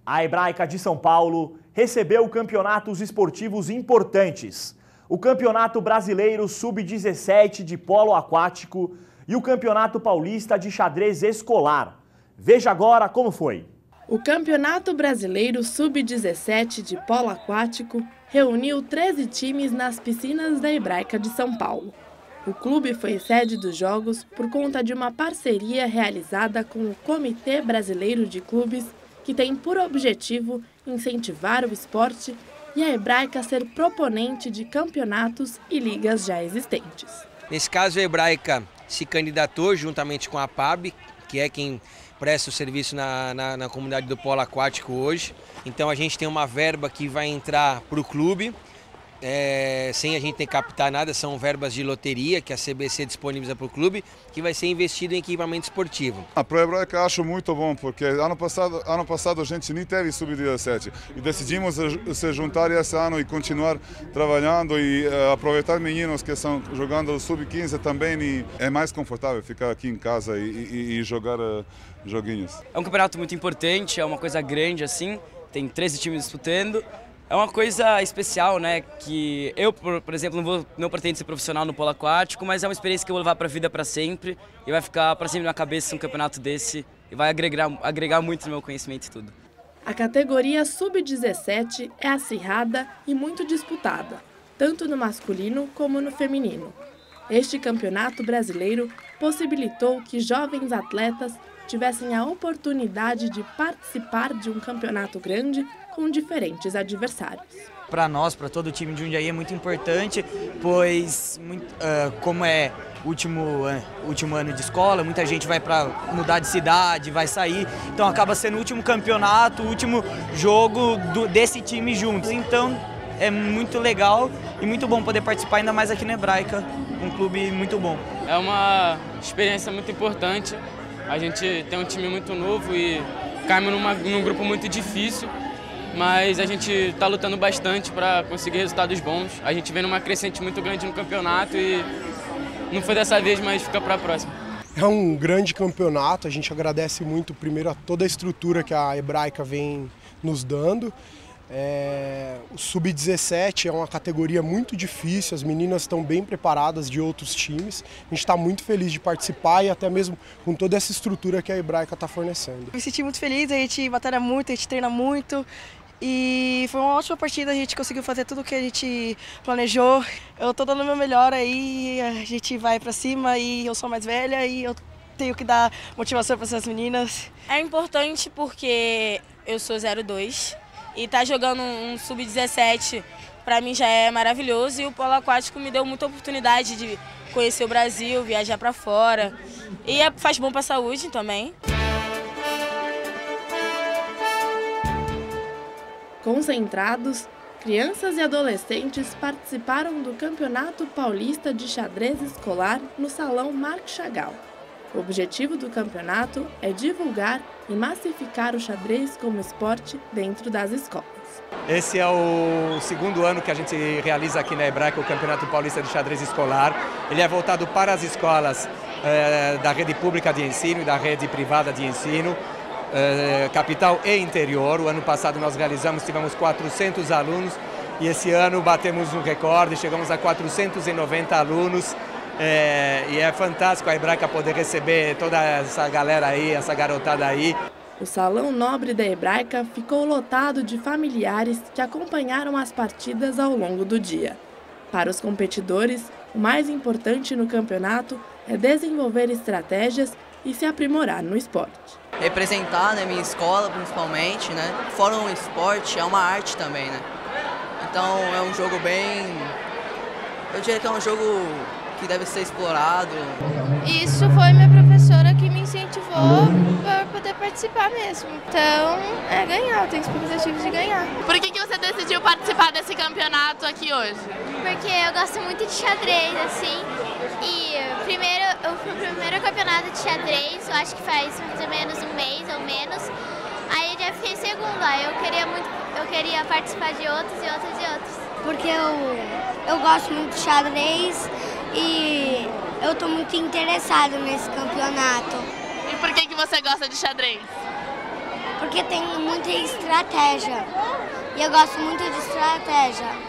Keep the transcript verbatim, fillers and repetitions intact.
A Hebraica de São Paulo recebeu campeonatos esportivos importantes. O Campeonato Brasileiro sub dezessete de polo aquático e o Campeonato Paulista de xadrez escolar. Veja agora como foi. O Campeonato Brasileiro sub dezessete de polo aquático reuniu treze times nas piscinas da Hebraica de São Paulo. O clube foi sede dos jogos por conta de uma parceria realizada com o Comitê Brasileiro de Clubes, que tem por objetivo incentivar o esporte e a Hebraica ser proponente de campeonatos e ligas já existentes. Nesse caso, a Hebraica se candidatou juntamente com a P A B, que é quem presta o serviço na, na, na comunidade do polo aquático hoje. Então a gente tem uma verba que vai entrar para o clube, é, sem a gente ter que captar nada, são verbas de loteria que a C B C disponibiliza para o clube, que vai ser investido em equipamento esportivo. A Pro Hebraica acho muito bom, porque ano passado, ano passado a gente nem teve sub dezessete e decidimos se juntar esse ano e continuar trabalhando e uh, aproveitar meninos que estão jogando sub quinze também, e é mais confortável ficar aqui em casa e, e, e jogar uh, joguinhos. É um campeonato muito importante, é uma coisa grande assim, tem treze times disputando. É uma coisa especial, né, que eu, por, por exemplo, não, vou, não pretendo ser profissional no polo aquático, mas é uma experiência que eu vou levar para a vida para sempre e vai ficar para sempre na minha cabeça um campeonato desse e vai agregar, agregar muito no meu conhecimento e tudo. A categoria sub dezessete é acirrada e muito disputada, tanto no masculino como no feminino. Este campeonato brasileiro possibilitou que jovens atletas tivessem a oportunidade de participar de um campeonato grande com diferentes adversários. Para nós, para todo o time de Jundiaí é muito importante, pois muito, uh, como é último, uh, último ano de escola, muita gente vai para mudar de cidade, vai sair, então acaba sendo o último campeonato, o último jogo do, desse time juntos. Então é muito legal e muito bom poder participar, ainda mais aqui na Hebraica, um clube muito bom. É uma experiência muito importante, a gente tem um time muito novo e caímos numa, num grupo muito difícil, mas a gente está lutando bastante para conseguir resultados bons. A gente vem numa crescente muito grande no campeonato e não foi dessa vez, mas fica para a próxima. É um grande campeonato, a gente agradece muito primeiro a toda a estrutura que a Hebraica vem nos dando. É, o sub dezessete é uma categoria muito difícil, as meninas estão bem preparadas de outros times. A gente está muito feliz de participar e até mesmo com toda essa estrutura que a Hebraica está fornecendo. Me senti muito feliz, a gente batalha muito, a gente treina muito e foi uma ótima partida, a gente conseguiu fazer tudo o que a gente planejou. Eu estou dando o meu melhor aí, a gente vai para cima e eu sou mais velha e eu tenho que dar motivação para essas meninas. É importante porque eu sou zero dois. E estar tá jogando um sub dezessete, para mim já é maravilhoso. E o polo aquático me deu muita oportunidade de conhecer o Brasil, viajar para fora. E é, faz bom para a saúde também. Concentrados, crianças e adolescentes participaram do Campeonato Paulista de Xadrez Escolar no Salão Marc Chagall. O objetivo do campeonato é divulgar e massificar o xadrez como esporte dentro das escolas. Esse é o segundo ano que a gente realiza aqui na Hebraica o Campeonato Paulista de Xadrez Escolar. Ele é voltado para as escolas eh, da rede pública de ensino e da rede privada de ensino, eh, capital e interior. O ano passado nós realizamos, tivemos quatrocentos alunos e esse ano batemos um recorde, chegamos a quatrocentos e noventa alunos. É, e é fantástico a Hebraica poder receber toda essa galera aí, essa garotada aí. O Salão Nobre da Hebraica ficou lotado de familiares que acompanharam as partidas ao longo do dia. Para os competidores, o mais importante no campeonato é desenvolver estratégias e se aprimorar no esporte. Representar, né, minha escola principalmente, né? Fora um esporte, é uma arte também, né? Então é um jogo bem... Eu diria que é um jogo que deve ser explorado. Isso foi minha professora que me incentivou para poder participar mesmo. Então, é ganhar, eu tenho expectativas de ganhar. Por que, que você decidiu participar desse campeonato aqui hoje? Porque eu gosto muito de xadrez, assim, e primeiro, eu fui pro primeiro campeonato de xadrez, eu acho que faz mais ou menos um mês ou menos, aí eu já fiquei segundo, aí eu queria muito, eu queria participar de outros e outros e outros. Porque eu, eu gosto muito de xadrez e eu estou muito interessado nesse campeonato. E por que, que você gosta de xadrez? Porque porque tem muita estratégia. E eu gosto muito de estratégia.